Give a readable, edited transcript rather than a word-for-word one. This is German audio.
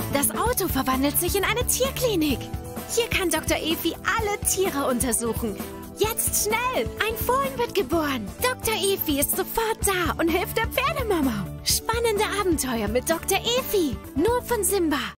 Das Auto verwandelt sich in eine Tierklinik. Hier kann Dr. Efi alle Tiere untersuchen. Jetzt schnell! Ein Fohlen wird geboren. Dr. Efi ist sofort da und hilft der Pferdemama. Spannende Abenteuer mit Dr. Efi. Nur von Simba.